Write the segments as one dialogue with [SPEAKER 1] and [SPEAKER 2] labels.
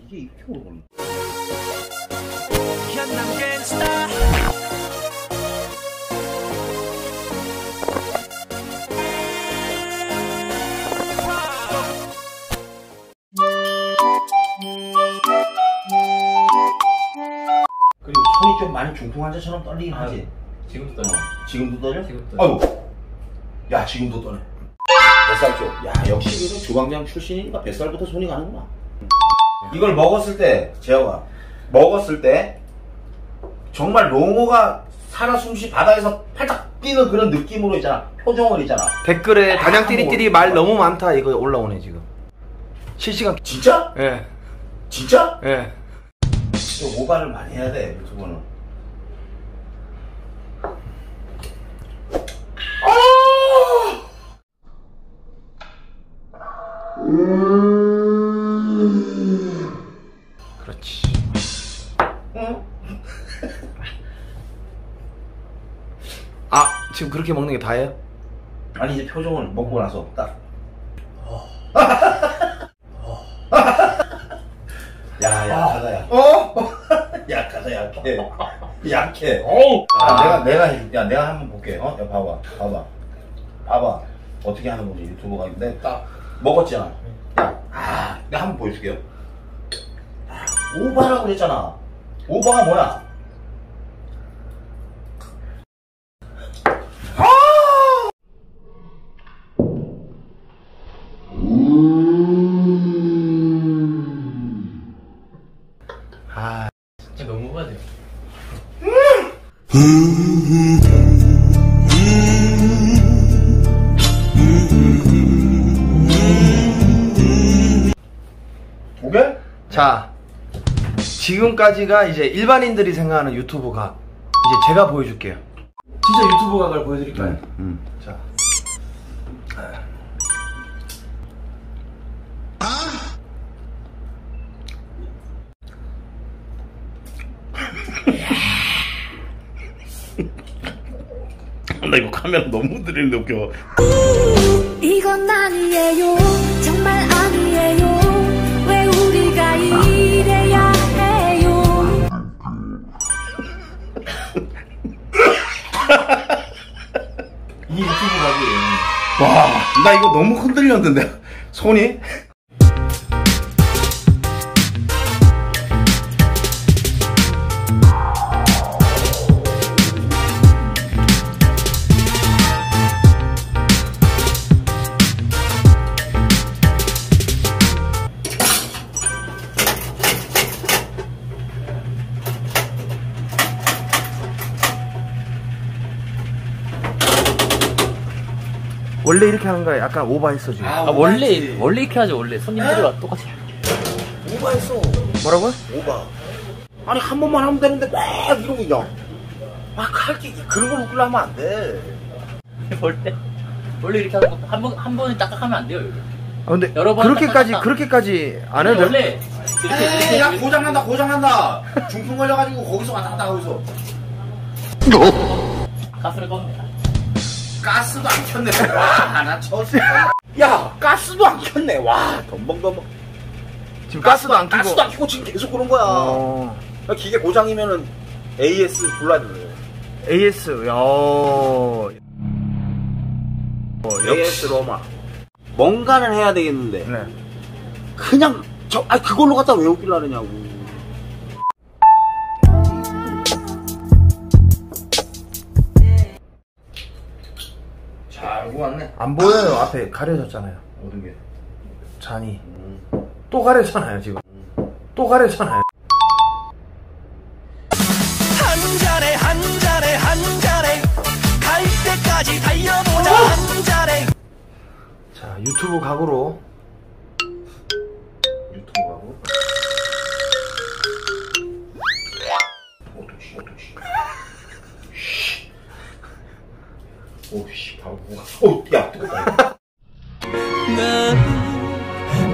[SPEAKER 1] 이게 이렇게 오래 걸려. 그리고 손이 좀 많이 중풍환자처럼 떨리긴 하지.
[SPEAKER 2] 지금도 떨려.
[SPEAKER 1] 지금도 떨려?
[SPEAKER 2] 지금도 떨려.
[SPEAKER 1] 아이고. 야, 지금도 떨려. 뱃살 쪽. 야, 역시 이거 주방장 출신이니까 뱃살부터 손이 가는구나. 이걸 먹었을 때, 재혁아, 먹었을 때 정말 롱어가 살아 숨쉬 바다에서 팔짝 뛰는 그런 느낌으로 있잖아. 표정을 있잖아.
[SPEAKER 3] 댓글에 단양 띠리띠리 말 너무 많다 이거 올라오네 지금. 실시간.
[SPEAKER 1] 진짜?
[SPEAKER 3] 예.
[SPEAKER 1] 진짜?
[SPEAKER 3] 예.
[SPEAKER 1] 진짜 오바를 많이 해야 돼, 유튜버는.
[SPEAKER 3] 그렇지.
[SPEAKER 1] 응?
[SPEAKER 3] 아 지금 그렇게 먹는 게 다예요?
[SPEAKER 1] 아니 이제 표정을 먹고 나서 딱. 야, 약하다, 야. 약하다, 약해. 약해. 내가 한번 볼게. 야, 봐봐. 어떻게 하는 거지, 유튜버가. 내가 딱 먹었잖아. 내가 한번 보여줄게요. 오바라고 그랬잖아. 오바가 뭐야?
[SPEAKER 2] 진짜 너무 오바돼요.
[SPEAKER 1] 오케이?
[SPEAKER 3] 자 지금까지가 이제 일반인들이 생각하는 유튜브가 이제 제가 보여줄게요. 진짜 유튜브 각을 보여드릴까요? 자.
[SPEAKER 1] 나 이거 카메라 너무 들리는데 웃겨.
[SPEAKER 4] 이건 아니에요. 정말 아니에요. 왜 우리가 이래야 해요.
[SPEAKER 1] 이 유튜브 가지. 와, 나 이거 너무 흔들렸는데 손이.
[SPEAKER 3] 원래 이렇게 하는 거야? 약간 오버했어 지금.
[SPEAKER 2] 원래 이렇게 하죠. 원래 손님들이랑 똑같이.
[SPEAKER 1] 오바했어.
[SPEAKER 3] 뭐라고요?
[SPEAKER 1] 오바. 아니 한 번만 하면 되는데 막 이러고 그냥 막 할게 그런 걸 웃기려 하면 안 돼.
[SPEAKER 2] 원래 이렇게 하는 거 한 번에 딱딱하면 안 돼요. 이렇게.
[SPEAKER 3] 아 근데
[SPEAKER 2] 여러 번
[SPEAKER 3] 그렇게까지 안 해도 돼?
[SPEAKER 2] 원래 이렇게
[SPEAKER 1] 야 고장난다. 중풍 걸려가지고 거기서 왔다 갔다 하고서.
[SPEAKER 2] 가스를 껐네.
[SPEAKER 1] 가스도 안 켰네. 와, 나 쳤어. 야, 가스도 안 켰네. 와, 덤벙.
[SPEAKER 3] 지금 가스도 안 켜고.
[SPEAKER 1] 가스도 안 켜고 지금 계속 그런 거야. 기계 고장이면은 AS 불러야 돼.
[SPEAKER 3] AS, 야.
[SPEAKER 1] AS 로마. 뭔가는 해야 되겠는데.
[SPEAKER 3] 네.
[SPEAKER 1] 그냥 그걸로 갖다 왜 웃기려 하느냐고. 잘 알고 왔네.
[SPEAKER 3] 안 보여요. 앞에 가려졌잖아요.
[SPEAKER 1] 모든 게.
[SPEAKER 3] 잔이. 또 가려잖아요, 지금. 또 가려잖아요.
[SPEAKER 5] 한 잔에 갈 때까지 달려보자. 한 잔에.
[SPEAKER 3] 자, 유튜브 각으로.
[SPEAKER 1] 오씨, 바로 뭐가. 야, 뜨겁다.
[SPEAKER 5] 난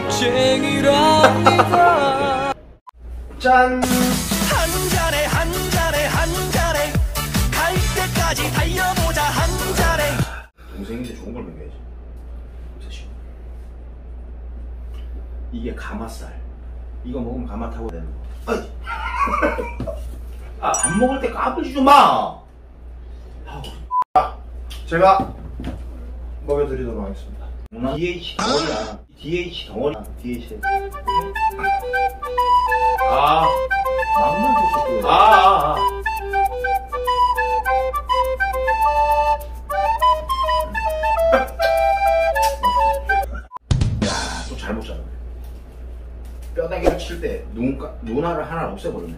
[SPEAKER 5] 겁쟁이랍니다.
[SPEAKER 3] 짠!
[SPEAKER 5] 한 잔에 갈 때까지 달려보자. 한 잔에.
[SPEAKER 1] 동생인데 좋은 걸 먹여야지. 이게 가마살. 이거 먹으면 가마 타고 되는 거. 아이. 아, 밥 먹을 때 까불지 좀 마.
[SPEAKER 3] 제가 먹여드리도록 하겠습니다.
[SPEAKER 1] DH 덩어리야. DH 덩어리. DH.
[SPEAKER 3] 아,
[SPEAKER 1] 맘만 줬어.
[SPEAKER 3] 아.
[SPEAKER 1] 야, 또 잘 먹잖아. 뼈다귀를 칠 때 눈알을 하나 없애버렸네.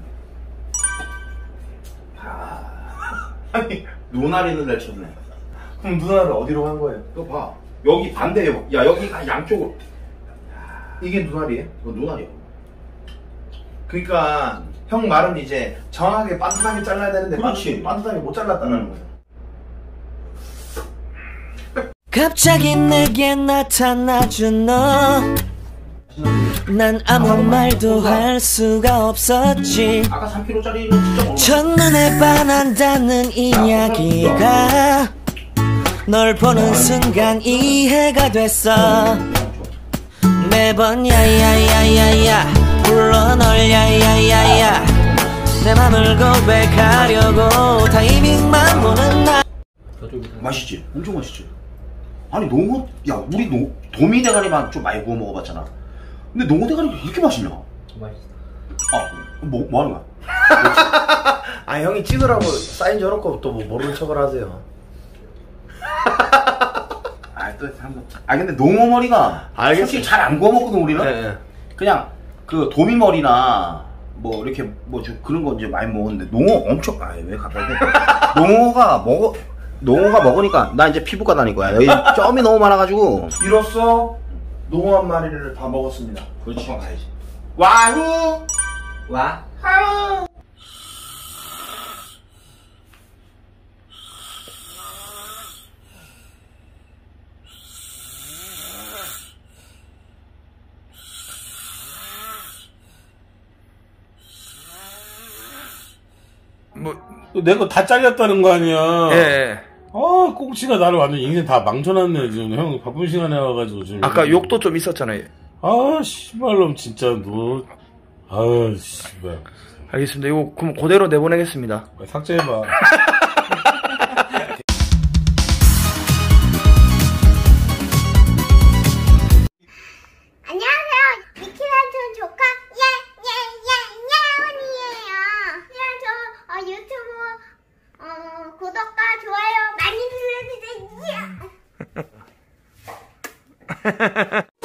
[SPEAKER 1] 아, 아니 눈알 있는 날 쳤네.
[SPEAKER 3] 그럼 누나를 어디로 간 거예요?
[SPEAKER 1] 또 봐. 여기 반대에 야 여기가 양쪽으로.
[SPEAKER 3] 이게 누나리예요?
[SPEAKER 1] 이거 눈알이야.
[SPEAKER 3] 그러니까 형 말은 이제 정확하게 반듯하게 잘라야 되는데
[SPEAKER 1] 그렇지.
[SPEAKER 3] 반듯하게 못 잘랐다는 거예요.
[SPEAKER 5] 갑자기 내게 나타나준 너. 난 아무 말도 할 수가 없었지.
[SPEAKER 1] 아까 3kg짜리는 진짜 먹는
[SPEAKER 5] 첫눈에 반한다는 이야기가 널 보는 순간 이해가 됐어. 매번 야야야야야 불러 널 야야야야 내 맘을 고백하려고 타이밍만 보는 나.
[SPEAKER 1] 맛있지? 엄청 맛있지? 아니 농어 야 우리 도미 대가리만 좀 많이 구워 먹어봤잖아. 근데 농어 대가리가 이렇게 맛있냐?
[SPEAKER 2] 맛있어.
[SPEAKER 1] 아 뭐 하는 거야?
[SPEAKER 3] 아 형이 찍으라고 사인 줘놓고 또 뭐 모르는 척을 하세요.
[SPEAKER 1] 근데 농어 머리가
[SPEAKER 3] 알겠어요.
[SPEAKER 1] 솔직히 잘 안 구워 먹거든 우리는.
[SPEAKER 3] 네.
[SPEAKER 1] 그냥 그 도미 머리나 뭐 이렇게 뭐 좀 그런 거 이제 많이 먹었는데 농어 엄청 왜 갑자기 농어가 먹으니까 나 이제 피부과 다닐 거야. 여기 점이 너무 많아가지고.
[SPEAKER 3] 이로써 농어 한 마리를 다 먹었습니다.
[SPEAKER 1] 그렇지. 가야지. 와우. 와.
[SPEAKER 6] 내 거 다 잘렸다는 거 아니야.
[SPEAKER 3] 예.
[SPEAKER 6] 아, 꽁치가 나를 완전 인생 다 망쳐놨네, 지금. 형, 바쁜 시간에 와가지고, 지금.
[SPEAKER 3] 아까 욕도 좀 있었잖아요.
[SPEAKER 6] 아, 씨발놈, 진짜, 너. 아, 씨발.
[SPEAKER 3] 알겠습니다. 이거 그럼 그대로 내보내겠습니다.
[SPEAKER 6] 삭제해봐.
[SPEAKER 7] 안녕하세요. 미키란촌 조카 예예예예원이에요. 유튜브 구독과 좋아요 많이 눌러주세요.